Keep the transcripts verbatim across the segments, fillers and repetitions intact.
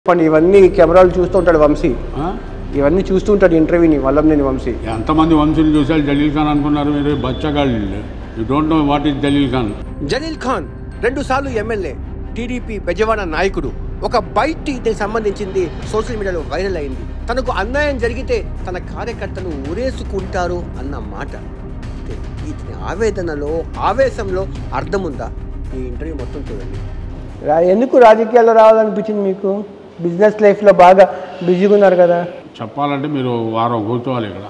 పని ఇవన్నీ కెమెరాలు చూస్తూ ఉంటాడు వంశీ. ఇవన్నీ చూస్తూ ఉంటాడు ఇంటర్వ్యూని వల్లంనేని వంశీ. ఎంతమంది వంశీలు చూసారు జలీల్ ఖాన్ అనుకున్నారు మీరు? బచ్చగాళ్ళు. You don't know what is Jalil Khan. Jalil Khan రెండు సార్లు ఎమ్మెల్యే, టీడీపీ బెజవాడ నాయకుడు. ఒక బైట్ దీనికి సంబంధించింది సోషల్ మీడియాలో వైరల్ అయింది. తనకు అన్యాయం జరిగితే తన కార్యకర్తలు ఊరేసుకుంటారు అన్న మాట. ఇతని ఆవేదనలో ఆవేశంలో అర్థం ఉందా? ఈ ఇంటర్వ్యూ మొత్తం చూడండి. ఎందుకు రాజకీయాల్లో రావాలనిపించింది మీకు? బిజినెస్ లైఫ్లో బాగా బిజీగా ఉన్నారు కదా. చెప్పాలంటే మీరు వారం కూర్చోవాలి ఇక్కడ.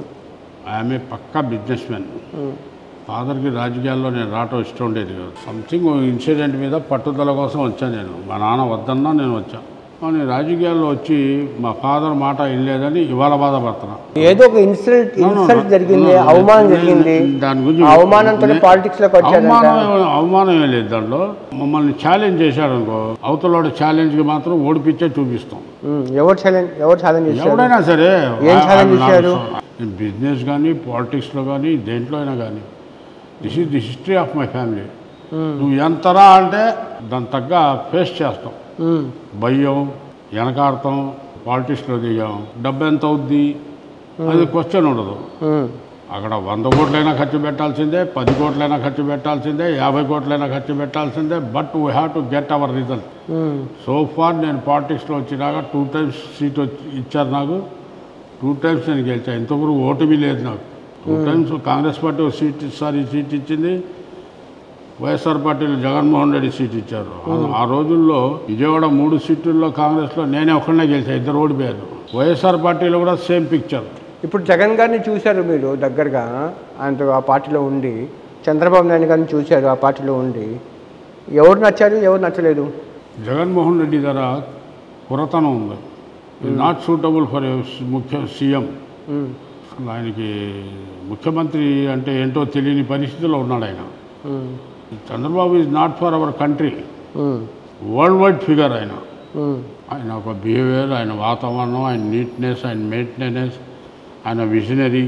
ఆమె పక్కా బిజినెస్ మ్యాన్. ఫాదర్కి రాజకీయాల్లో నేను రావటం ఇష్టం ఉండేది కాదు. సంథింగ్ ఇన్సిడెంట్ మీద పట్టుదల కోసం వచ్చాను నేను. మా నాన్న వద్దన్నా నేను వచ్చాను. కానీ రాజకీయాల్లో వచ్చి మా ఫాదర్ మాట వినలేదని ఇవాళ బాధపడుతున్నా. ఏదో ఒక ఇన్సిడెంట్ ఇన్సల్ట్ జరిగింది, అవమానం జరిగింది. దాని గురించి అవమానంతో పాలిటిక్స్ లోకి వచ్చారు. అవమానం ఏం లేదు దాంట్లో. మమ్మల్ని ఛాలెంజ్ చేశాడు అనుకో, అవతల ఛాలెంజ్ కి మాత్రం ఓడిపించే చూపిస్తాం. ఎవరు ఛాలెంజ్ ఎవరు ఛాలెంజ్ చేశారు? ఎవడైనా సరే. ఏం ఛాలెంజ్ చేశారు? బిజినెస్ కానీ పాలిటిక్స్ లో కానీ దేంట్లో అయినా కానీ. This is the history of my family. నువ్వు ఎంతరా అంటే దాని తగ్గ ఫేస్ చేస్తాం. భయం, వెనకాడతాం, పాలిటిక్స్లో దిగాం. డబ్బు ఎంత అవుద్ది అది క్వశ్చన్ ఉండదు. అక్కడ వంద కోట్లైనా ఖర్చు పెట్టాల్సిందే, పది కోట్లైనా ఖర్చు పెట్టాల్సిందే, యాభై కోట్లైనా ఖర్చు పెట్టాల్సిందే. But we have to get our result. So far నేను పాలిటిక్స్లో వచ్చినాక టూ టైమ్స్ సీట్ వచ్చి ఇచ్చారు నాకు. టూ టైమ్స్ నేను గెలిచాను. ఇంతవరకు ఓటమి లేదు నాకు. టూ టైమ్స్ కాంగ్రెస్ పార్టీ ఒక సీట్ ఇస్తారు సీట్ ఇచ్చింది. వైఎస్ఆర్ పార్టీలో జగన్మోహన్ రెడ్డి సీట్ ఇచ్చారు. ఆ రోజుల్లో విజయవాడ మూడు సీట్లలో కాంగ్రెస్లో నేనే ఒక్కడనే గెలిచాను, ఇద్దరు ఓడిపోయారు. వైఎస్ఆర్ పార్టీలో కూడా సేమ్ పిక్చర్. ఇప్పుడు జగన్ గారిని చూశారు మీరు దగ్గరగా, ఆయనతో ఆ పార్టీలో ఉండి. చంద్రబాబు నాయుడు గారిని చూశారు ఆ పార్టీలో ఉండి. ఎవరు నచ్చారు, ఎవరు నచ్చలేదు? జగన్మోహన్ రెడ్డి ధర పురతనం ఉంది. నాట్ సూటబుల్ ఫర్ ముఖ్య సీఎం. ఆయనకి ముఖ్యమంత్రి అంటే ఏంటో తెలియని పరిస్థితిలో ఉన్నాడు ఆయన. Chandrababu is not for our country. Worldwide figure ఆయన. ఆయన ఒక బిహేవియర్, ఆయన వాతావరణం, ఆయన నీట్నెస్, ఆయన మెయింటెనెన్స్, ఆయన విజనరీ,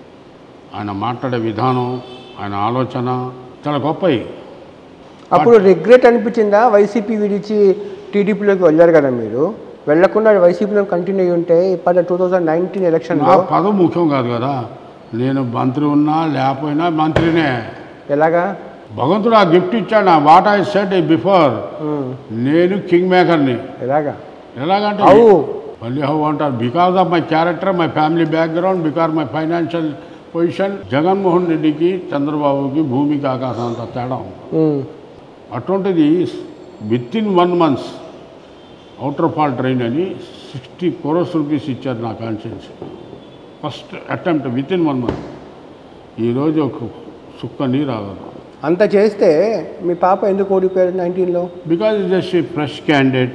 ఆయన మాట్లాడే విధానం, ఆయన ఆలోచన చాలా గొప్పవి. అప్పుడు రిగ్రెట్ అనిపించిందా వైసీపీ విడిచి టీడీపీలోకి వెళ్ళారు కదా మీరు? వెళ్లకుండా వైసీపీలో కంటిన్యూ అయ్యి ఉంటే ఇప్పటి టూ థౌజండ్ నైన్టీన్ ఎలక్షన్లో పదవి ముఖ్యం కాదు కదా. నేను మంత్రి ఉన్నా లేకపోయినా మంత్రినే. ఎలాగా? భగవంతుడు ఆ గిఫ్ట్ ఇచ్చాడు. వాట్ ఐ సెడ్ బిఫోర్, నేను కింగ్ మేకర్ని. ఎలాగా? ఎలాగంటే మళ్ళీ హౌ అంటారు, because of my character, my family background, because my financial position. Jaganmohan రెడ్డికి చంద్రబాబుకి భూమికి ఆకాశం అంత తేడా ఉంది. అటువంటిది within one months outer fall train అని సిక్స్టీ క్రోర్స్ రూపీస్ ఇచ్చారు నా conscience. First attempt within one month. ఈరోజు ఒక సుక్క నీరు రాగలరు. అంత చేస్తే మీ పాప ఎందుకు ఓడిపోయారు నైన్టీన్లో? Because it just a fresh candidate.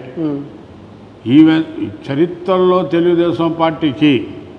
Even చరిత్రలో తెలుగుదేశం పార్టీకి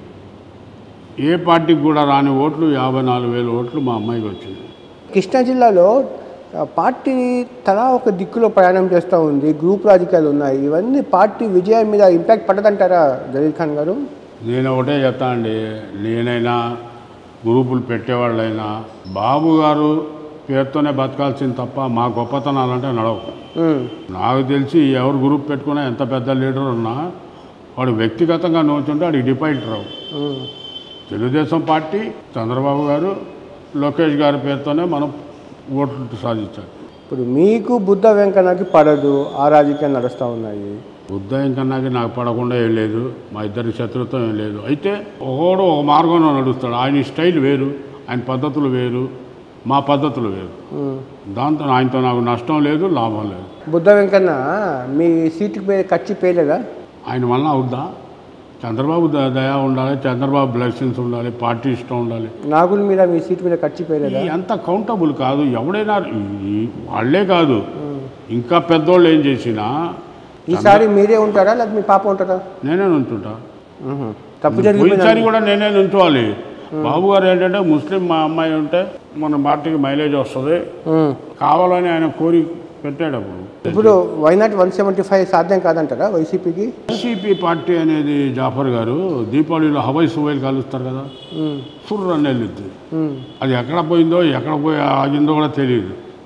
ఏ పార్టీకి కూడా రాని ఓట్లు యాభై నాలుగు వేల ఓట్లు మా అమ్మాయికి వచ్చింది. కృష్ణా జిల్లాలో పార్టీ తలా ఒక దిక్కులో ప్రయాణం చేస్తూ ఉంది. గ్రూప్ రాజకీయాలు ఉన్నాయి. ఇవన్నీ పార్టీ విజయం మీద ఇంపాక్ట్ పడదంటారా జలీల్ ఖాన్ గారు? నేను ఒకటే చెప్తా అండి, నేనైనా గ్రూపులు పెట్టేవాళ్ళైనా బాబు గారు పేరుతోనే బతకాల్సింది తప్ప మా గొప్పతనాలంటే నడవు. నాకు తెలిసి ఎవరు గ్రూప్ పెట్టుకున్నా, ఎంత పెద్ద లీడర్ ఉన్నా వాడు వ్యక్తిగతంగా నోచుంటే వాడికి డిపాజిట్ రావు. తెలుగుదేశం పార్టీ, చంద్రబాబు గారు, లోకేష్ గారి పేరుతోనే మనం ఓట్లు సాధించాలి. ఇప్పుడు మీకు బుద్ధ వెంకన్నకి పడదు, ఆ రాజకీయాలు నడుస్తూ ఉన్నాయి. బుద్ధ వెంకన్నకి నాకు పడకుండా ఏం లేదు, మా ఇద్దరి శత్రుత్వం ఏం లేదు. అయితే ఒకడు ఒక మార్గంలో నడుస్తాడు. ఆయన స్టైల్ వేరు, ఆయన పద్ధతులు వేరు, మా పద్ధతులు వేరు. దాంతో ఆయనతో నాకు నష్టం లేదు, లాభం లేదు. బుద్ధ వెంకన్న మీ సీటుకి మీద ఖర్చు పేయలేదా? ఆయన వల్ల అవుద్దా? చంద్రబాబు దయా ఉండాలి, చంద్రబాబు బ్లెస్సింగ్స్ ఉండాలి, పార్టీ ఇష్టం ఉండాలి. నాగుల మీద మీ సీటు మీద ఖర్చు పేయలేదా? అంత కౌంటబుల్ కాదు. ఎవడైనా వాళ్ళే కాదు, ఇంకా పెద్దోళ్ళు ఏం చేసినా. ఈసారి మీరే ఉంటారా లేదా మీ పాప ఉంటారా? నేనే నుంచుంటా. తప్పు జరిగింది. ఈసారి కూడా నేనే నుంచోవాలి. బాబు గారు ఏంటంటే ముస్లిం మా అమ్మాయి ఉంటే మన పార్టీకి మైలేజ్ వస్తుంది కావాలని ఆయన కోరి పెట్టాడు. అప్పుడు ఇప్పుడు వైనాట్ వన్ సెవెంటీ ఫైవ్ సాధ్యం కాదంటారా వైసీపీకి? వైసీపీ పార్టీ అనేది జాఫర్ గారు దీపావళిలో హవై సువైలు కాలుస్తారు కదా, ఫుర్ అని వెళ్ళిద్ది. అది ఎక్కడ పోయిందో ఎక్కడ పోయి ఆగిందో కూడా తెలియదు.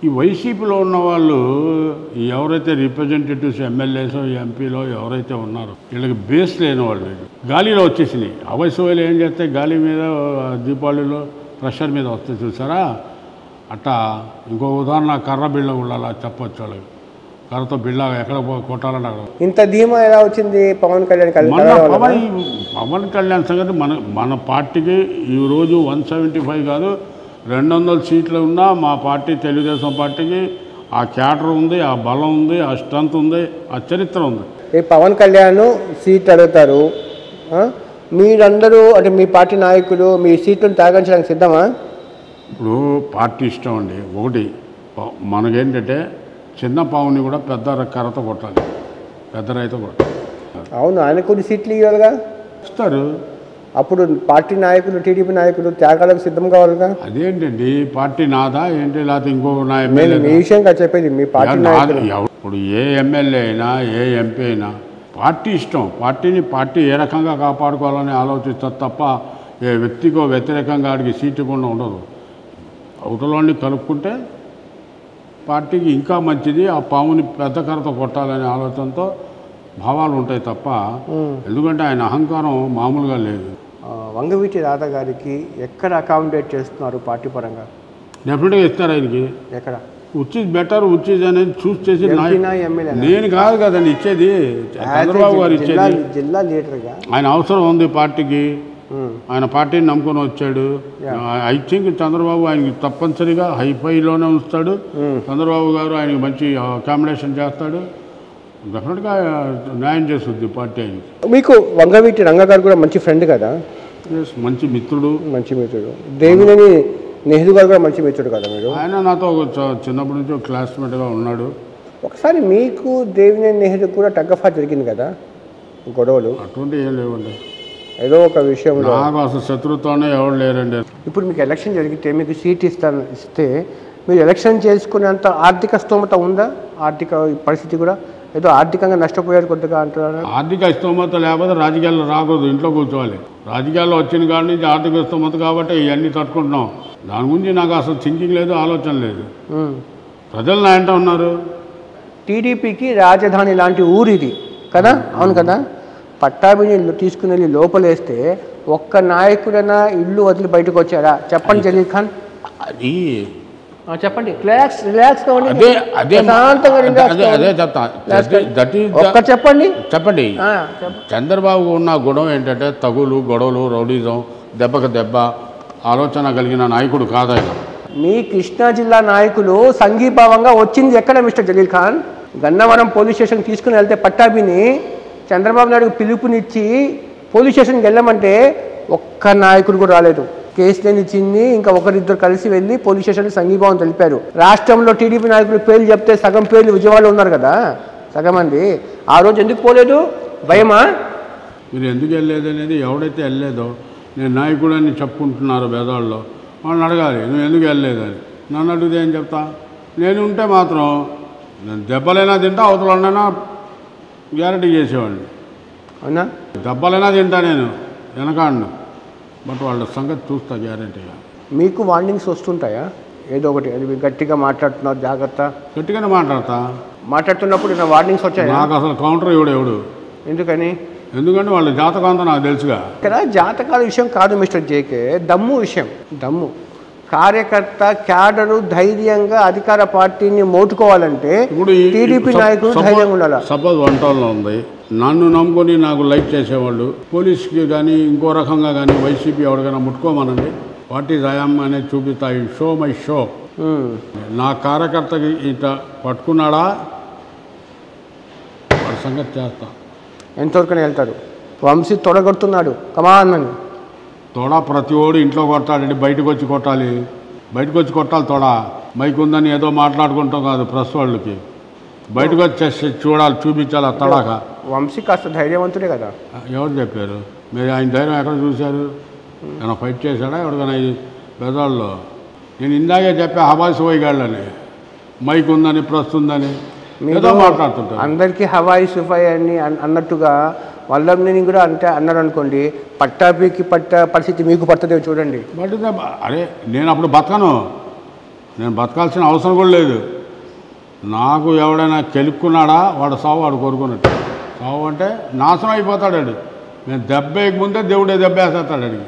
ఈ వైసీపీలో ఉన్న వాళ్ళు ఎవరైతే రిప్రజెంటేటివ్స్ ఎమ్మెల్యేస్ ఎంపీలో ఎవరైతే ఉన్నారో వీళ్ళకి బేస్ లేని వాళ్ళు గాలిలో వచ్చేసినాయి. అవైసోలు ఏం చేస్తే గాలి మీద దీపావళిలో ప్రెషర్ మీద వస్తే చూసారా అట్టా. ఇంకో ఉదాహరణ కర్ర బిళ్ళ కూడా చెప్పొచ్చు వాళ్ళకి. కర్రతో బిళ్ళ ఎక్కడ కొట్టాలని అక్కడ. ఇంత ధీమా ఎలా వచ్చింది పవన్ కళ్యాణ్? మన పవన్ పవన్ కళ్యాణ్ సంగతి మన మన పార్టీకి ఈరోజు వన్ సెవెంటీ ఫైవ్ కాదు రెండు వందల సీట్లు ఉన్నా మా పార్టీ తెలుగుదేశం పార్టీకి ఆ క్యాటర్ ఉంది, ఆ బలం ఉంది, ఆ స్ట్రెంత్ ఉంది, ఆ చరిత్ర ఉంది. పవన్ కళ్యాణ్ సీట్ అడుగుతారు, మీరందరూ అంటే మీ పార్టీ నాయకులు మీ సీట్లను తాగించడానికి సిద్ధమా? ఇప్పుడు పార్టీ ఇష్టం అండి. ఒకటి మనకేంటంటే చిన్న పావుని కూడా పెద్ద కర్రతో కొట్టాలి, పెద్ద రైతు కొట్టాలి. అవును, ఆయన కొన్ని సీట్లు ఇవ్వాలిగా, ఇస్తారు. అప్పుడు పార్టీ నాయకులు టీడీపీ నాయకులు త్యాగాలకు సిద్ధం కావాలిగా. అదేంటండి పార్టీ నాదా ఏంటి, లేకపోతే ఇంకో నా మీ ఎమ్మెల్యే విషయంగా చెప్పేది మీ పార్టీ నాయకులు. ఇప్పుడు ఏ ఎమ్మెల్యే అయినా ఏ ఎంపీ అయినా పార్టీ ఇష్టం. పార్టీని పార్టీ ఏ రకంగా కాపాడుకోవాలని ఆలోచిస్తారు తప్ప ఏ వ్యక్తికో వ్యతిరేకంగా ఆడికి సీట్ ఇవ్వకుండా ఉండదు. అవతలని కలుపుకుంటే పార్టీకి ఇంకా మంచిది. ఆ పాముని పెద్ద కర్రతో కొట్టాలనే ఆలోచనతో భావాలు ఉంటాయి తప్ప, ఎందుకంటే ఆయన అహంకారం మామూలుగా లేదు. వంగవీటి రాధా గారికి ఎక్కడ అకామిడేట్ చేస్తున్నారు పార్టీ పరంగా? డెఫినెట్గా ఇస్తారు ఆయనకి. ఎక్కడ which is better, which is అనేది చూస్ చేసి ఎమ్మెల్యే నేను కాదు కదండి ఇచ్చేది, చంద్రబాబు గారు ఇచ్చేది. జిల్లా లీడర్గా ఆయన అవసరం ఉంది పార్టీకి, ఆయన పార్టీని నమ్ముకొని వచ్చాడు. ఐ థింక్ చంద్రబాబు ఆయనకి తప్పనిసరిగా హైఫైలోనే ఉంచుతాడు. చంద్రబాబు గారు ఆయనకి మంచి అకామిడేషన్ చేస్తాడు, డెఫినెట్గా న్యాయం చేస్తుంది పార్టీ ఆయనకి. మీకు వంగవీటి రంగ గారు కూడా మంచి ఫ్రెండ్ కదా? మంచి మిత్రుడు. మంచి మిత్రుడు. దేవినేని నెహ్రూ గారు కూడా మంచి మిత్రుడు కదా మీరు? ఆయన నాతో చిన్నప్పటి నుంచి క్లాస్మేట్గా ఉన్నాడు. ఒకసారి మీకు దేవినేని నెహ్రూ కూడా టగ్గఫా జరిగింది కదా గొడవలు? అటువంటి ఏం లేవండి, ఏదో ఒక విషయంలో. నాకు అసలు శత్రుత్వనే ఎవరు లేరండి. ఇప్పుడు మీకు ఎలక్షన్ జరిగితే మీకు సీట్ ఇస్తాను ఇస్తే మీరు ఎలక్షన్ చేసుకునేంత ఆర్థిక స్తోమత ఉందా? ఆర్థిక పరిస్థితి కూడా ఏదో ఆర్థికంగా నష్టపోయారు కొద్దిగా అంటున్నారు. ఆర్థిక స్తోమత లేకపోతే రాజకీయాల్లో రాకూడదు, ఇంట్లో కూర్చోవాలి. రాజకీయాల్లో వచ్చిన కాడి నుంచి ఆర్థిక స్తోమత కాబట్టి ఇవన్నీ తట్టుకుంటున్నాం. దాని గురించి నాకు అసలు థింకింగ్ లేదు, ఆలోచన లేదు. ప్రజలు నా వెంట ఉన్నారు. టీడీపీకి రాజధాని లాంటి ఊరు ఇది కదా? అవును కదా? పట్టాభిని తీసుకుని వెళ్ళి లోపలేస్తే ఒక్క నాయకుడైనా ఇల్లు వదిలి బయటకు వచ్చారా? చెప్పండి జలీల్ ఖాన్. అది చెప్పండి, రిలాక్స్ రిలాక్స్ అదే అదే అదే చెప్తా. ఒక్క చెప్పండి చెప్పండి చంద్రబాబు ఉన్న గుణం ఏంటంటే తగులు, గొడవలు, రౌడీజం, దెబ్బకు దెబ్బ ఆలోచన కలిగిన నాయకుడు కాదాయన. మీ కృష్ణా జిల్లా నాయకులు సంఘీభావంగా వచ్చింది ఎక్కడ మిస్టర్ జలీల్ ఖాన్? గన్నవరం పోలీస్ స్టేషన్కి తీసుకుని వెళ్తే పట్టాభిని చంద్రబాబు నాయుడు పిలుపునిచ్చి పోలీస్ స్టేషన్కి వెళ్ళమంటే ఒక్క నాయకుడు కూడా రాలేదు. కేసులేని చిన్ని ఇంకా ఒకరిద్దరు కలిసి వెళ్ళి పోలీస్ స్టేషన్కి సంఘీభావం తెలిపారు. రాష్ట్రంలో టీడీపీ నాయకులు పేర్లు చెప్తే సగం పేర్లు విజయవాడలో ఉన్నారు కదా సగం మంది. ఆ రోజు ఎందుకు పోలేదు? భయమా? మీరు ఎందుకు వెళ్ళలేదు అనేది ఎవడైతే వెళ్ళలేదో నేను నాయకుడు అని చెప్పుకుంటున్నారు పేదవాళ్ళు వాళ్ళని అడగాలి, నువ్వు ఎందుకు వెళ్ళలేదని. నన్ను అడిగితే ఏం చెప్తా? నేను ఉంటే మాత్రం నేను దెబ్బలైనా తింటా, అవతలైనా గ్యారంటీ చేసేవాడిని. అవునా? దెబ్బలైనా తింటా నేను వెనకాడిను, బట్ వాళ్ళ సంగతి చూస్తా గ్యారంటీగా. మీకు వార్నింగ్స్ వస్తుంటాయా? ఏదో ఒకటి అది మీరు గట్టిగా మాట్లాడుతున్నారు, జాగ్రత్త. గట్టిగానే మాట్లాడతా. మాట్లాడుతున్నప్పుడు నా వార్నింగ్స్ వచ్చాయి? నాకు అసలు కౌంటర్ ఎవడు ఎవడు. ఎందుకని? ఎందుకంటే వాళ్ళ జాతకం అంతా నాకు తెలుసుగా. ఇక్కడ జాతకాల విషయం కాదు మిస్టర్ జేకే, దమ్ము విషయం. దమ్ము కార్యకర్త క్యాడరు ధైర్యంగా అధికార పార్టీని మోటుకోవాలంటే ఇప్పుడు టీడీపీ నాయకులు ధైర్యంగా ఉండాలి. సపోజ్ వంటల్లో ఉంది, నన్ను నమ్ముకొని నాకు లైక్ చేసేవాళ్ళు పోలీస్కి కానీ ఇంకో రకంగా కానీ వైసీపీ ఎవరికైనా ముట్టుకోమనండి, పార్టీ దయాం అనేది చూపిస్తా. ఈ షో మై షో. నా కార్యకర్తకి ఇట పట్టుకున్నాడా వాడి సంగతి చేస్తా. ఎంతవరకనే వెళ్తాడు? వంశీ తొడగొడుతున్నాడు కమాన్ అని. తొడ ప్రతి ఓడు ఇంట్లో కొట్టాలండి, బయటకు వచ్చి కొట్టాలి. బయటకు వచ్చి కొట్టాలి తొడ. మైక్ ఉందని ఏదో మాట్లాడుకుంటాం కాదు, ప్రెస్ వాళ్ళకి బయటకు వచ్చి చూడాలి, చూపించాలి ఆ తడాక. వంశీ కాస్త ధైర్యవంతుడే కదా. ఎవరు చెప్పారు? మీరు ఆయన ధైర్యం ఎక్కడ చూశారు? ఏమైనా ఫైట్ చేశాడా ఎవరికైనా ఈ పెద్దవాళ్ళు? నేను ఇందాకే చెప్పా హవాయి సుఫైగాళ్ళని, మైక్ ఉందని ప్రెస్ ఉందని ఏదో మాట్లాడుతుంటారు. అందరికీ హవాయి సుఫాయి అని అన్నట్టుగా వాళ్ళని కూడా అంటే అన్నారు అనుకోండి, పట్టాభికి పట్ట పరిస్థితి మీకు పడుతుందేమో చూడండి. బట్ అరే నేను అప్పుడు బతకను, నేను బతకాల్సిన అవసరం కూడా లేదు. నాకు ఎవడైనా కెలుక్కున్నాడా వాడు సావు వాడు కోరుకున్నట్టు. సావు అంటే నాశనం అయిపోతాడు వాడు. నేను దెబ్బ ముందే దేవుడే దెబ్బ వేసేస్తాడు అడిగి.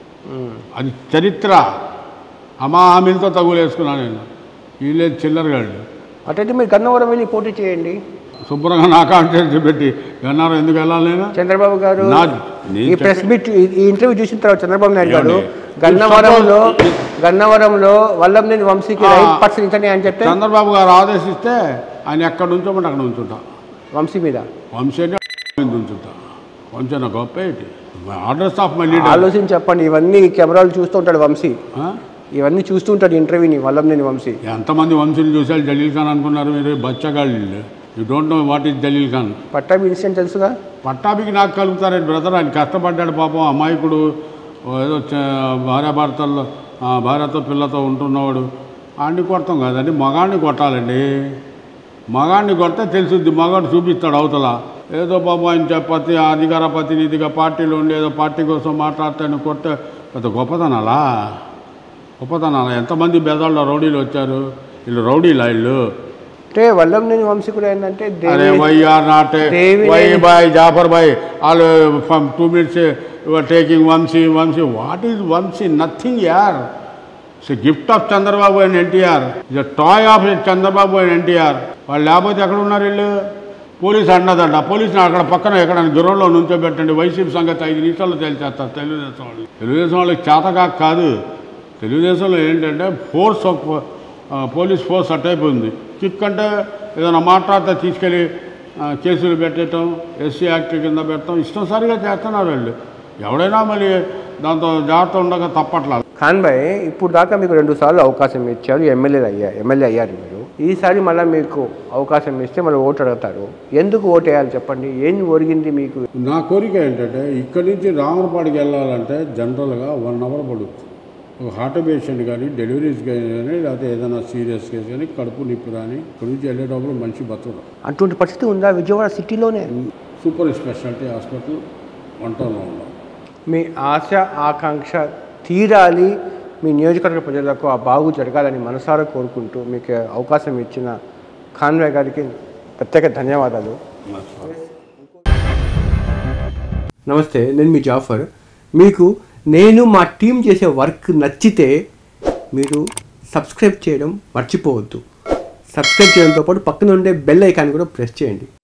అది చరిత్ర. అమ్మా హామీలతో తగులు వేసుకున్నాను నేను. వీళ్ళే చిల్లరగాడు. అటైతే మీరు గన్నవరం వెళ్ళి పోటీ చేయండి. శుభ్రంగా నా కాంటాక్ట్ పెట్టి గన్నవరం ఎందుకు వెళ్ళాలి నేను? చంద్రబాబు గారు ఈ ప్రెస్ మీట్ ఈ ఇంటర్వ్యూ చూసిన తర్వాత చంద్రబాబు నాయుడు గారు గన్నవరంలో గన్నవరంలో వల్లంనేని వంశీకి రైట్ పర్సన్ ఇతనే అని చెప్తే చంద్రబాబు గారు ఆదేశిస్తే ఆయన ఎక్కడ ఉంచమంటే అక్కడ ఉంచుంటా. వంశీ మీద వంశీ ఉంచుంటా. వంశీ నా గొప్ప ఏంటి ఆర్డర్స్ ఆఫ్ మై లీడర్. ఆలోచించి చెప్పండి. ఇవన్నీ కెమెరాలు చూస్తూ ఉంటాడు వంశీ. ఇవన్నీ చూస్తూ ఉంటాడు ఇంటర్వ్యూని వల్లంనేని వంశీ. ఎంతమంది వంశీలు చూసారు జలీల్ ఖాన్ అనుకున్నారు మీరు? బచ్చగాళ్ళు. You don't know what is Jalil Khan. Pattabhi incident తెలుసుగా? పట్టాభికి నాకు కలుగుతారండి బ్రదర్. ఆయన కష్టపడ్డాడు పాపం. అమాయకుడు ఏదో భార్యాభర్తల్లో భార్యతో పిల్లతో ఉంటున్నవాడు. ఆడిని కొడతాం కదండి, మగాడిని కొట్టాలండి. మగాడిని కొడితే తెలుసుద్ది. మగాడు చూపిస్తాడు అవతల. ఏదో పాపం ఆయన చెప్పతి అధికార ప్రతినిధిగా పార్టీలో ఉండి ఏదో పార్టీ కోసం మాట్లాడతాను కొట్టే పెద్ద గొప్పతనాలా? గొప్పతనాలా? ఎంతమంది బెదాల్లో రౌడీలు వచ్చారు. వీళ్ళు రౌడీలా వీళ్ళు? అంటే వల్లంనేని వంశీ కూడా ఏంటంటే అరే why are not why bhai Jafar bhai all from two minutes your taking Vamsi Vamsi. What is Vamsi? Nothing యార్. It's a gift of Chandrababu and NTR. It's a toy of Chandrababu and NTR. వాళ్ళు లేకపోతే ఎక్కడ ఉన్నారు వీళ్ళు? పోలీసు అన్నదంట. పోలీసుని అక్కడ పక్కన ఎక్కడ గ్రౌండ్లో నుంచోబెట్టండి. వైసీపీ సంగతి ఐదు నిమిషాల్లో తేల్చేస్తారు తెలుగుదేశం వాళ్ళు. తెలుగుదేశం వాళ్ళకి చేతగా కాదు. తెలుగుదేశంలో ఏంటంటే ఫోర్స్ ఆఫ్ పోలీస్ ఫోర్స్ అట్టయిపోయింది. కిక్ అంటే ఏదైనా మాట్లాడితే తీసుకెళ్ళి కేసులు పెట్టడం, ఎస్సీ యాక్ట్ కింద పెట్టడం ఇష్టం సరిగా చేస్తున్నారు వాళ్ళు. ఎవడైనా మళ్ళీ దాంతో జాగ్రత్త ఉండగా తప్పట్లా. ఖాన్ భాయ్ ఇప్పుడు దాకా మీకు రెండు సార్లు అవకాశం ఇచ్చారు, ఎమ్మెల్యే అయ్యారు ఎమ్మెల్యే అయ్యారు మీరు. ఈసారి మళ్ళీ మీకు అవకాశం ఇస్తే మళ్ళీ ఓటు అడుగుతారు. ఎందుకు ఓటు వేయాలి చెప్పండి? ఏం ఒరిగింది మీకు? నా కోరిక ఏంటంటే ఇక్కడి నుంచి రామరపాడికి వెళ్ళాలంటే జనరల్గా వన్ అవర్ పడుతుంది. ఒక హార్ట్ పేషెంట్ కానీ డెలివరీస్ కానీ లేకపోతే ఏదైనా సీరియస్ కేసు కానీ కడుపు నిప్పు కానీ ఇక్కడి నుంచి వెళ్ళేటప్పుడు మనిషి బతకడం. అటువంటి పరిస్థితి ఉందా విజయవాడ సిటీలోనే? సూపర్ స్పెషాలిటీ హాస్పిటల్ వంటలో ఉన్నాం. మీ ఆశ ఆకాంక్ష తీరాలి, మీ నియోజకవర్గ ప్రజలకు ఆ బాగు జరగాలని మనసారా కోరుకుంటూ మీకు అవకాశం ఇచ్చిన ఖాన్ భాయ్ గారికి ప్రత్యేక ధన్యవాదాలు. నమస్తే, నేను మీ జాఫర్. మీకు నేను మా టీం చేసే వర్క్ నచ్చితే మీరు సబ్స్క్రైబ్ చేయడం మర్చిపోవద్దు. సబ్స్క్రైబ్ చేయడంతో పాటు పక్కన ఉండే బెల్ ఐకాన్ కూడా ప్రెస్ చేయండి.